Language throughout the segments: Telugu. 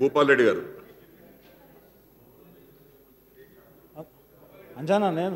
భూపాల్ రెడ్డి గారు. అంజనా నేను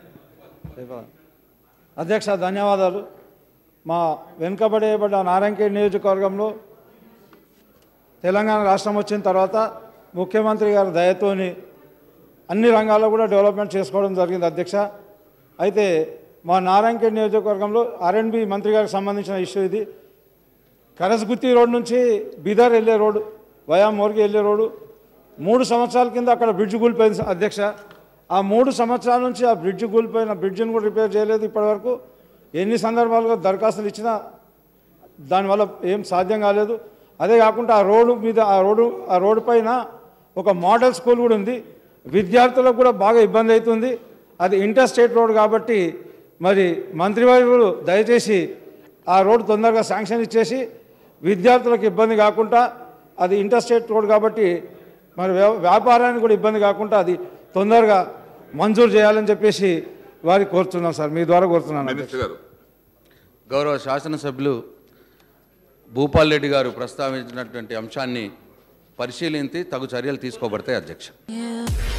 అధ్యక్ష ధన్యవాదాలు. మా వెనుకబడేయబడ్డ నారాయణఖేడ్ నియోజకవర్గంలో తెలంగాణ రాష్ట్రం వచ్చిన తర్వాత ముఖ్యమంత్రి గారి దయతోని అన్ని రంగాల్లో కూడా డెవలప్మెంట్ చేసుకోవడం జరిగింది అధ్యక్ష. అయితే మా నారాయణఖేడ్ నియోజకవర్గంలో ఆర్ఎండ్బి మంత్రి గారికి సంబంధించిన ఇష్యూ ఇది. కరస్గుత్తి రోడ్ నుంచి బీదర్ వెళ్ళే రోడ్డు, వయా మోర్గి వెళ్ళే రోడ్డు 3 సంవత్సరాల కింద అక్కడ బ్రిడ్జ్ కూలిపోయింది అధ్యక్ష. ఆ 3 సంవత్సరాల నుంచి ఆ బ్రిడ్జ్ కూలిపోయిన బ్రిడ్జిని కూడా రిపేర్ చేయలేదు. ఇప్పటివరకు ఎన్ని సందర్భాలుగా దరఖాస్తులు ఇచ్చినా దానివల్ల ఏం సాధ్యం కాలేదు. అదే కాకుండా ఆ రోడ్డు మీద ఆ రోడ్డు పైన ఒక మోడల్ స్కూల్ కూడా ఉంది. విద్యార్థులకు కూడా బాగా ఇబ్బంది అవుతుంది. అది ఇంటర్ స్టేట్ రోడ్ కాబట్టి మరి మంత్రివర్యులు దయచేసి ఆ రోడ్డు తొందరగా శాంక్షన్ ఇచ్చేసి విద్యార్థులకు ఇబ్బంది కాకుండా, అది ఇంటర్ స్టేట్ రోడ్ కాబట్టి మరి వ్యాపారానికి కూడా ఇబ్బంది కాకుండా అది తొందరగా మంజూరు చేయాలని చెప్పేసి వారికి కోరుతున్నాం సార్, మీ ద్వారా కోరుతున్నాను. గౌరవ శాసనసభ్యులు భూపాల్ రెడ్డి గారు ప్రస్తావించినటువంటి అంశాన్ని పరిశీలించి తగు చర్యలు తీసుకోబడతాయి అధ్యక్ష.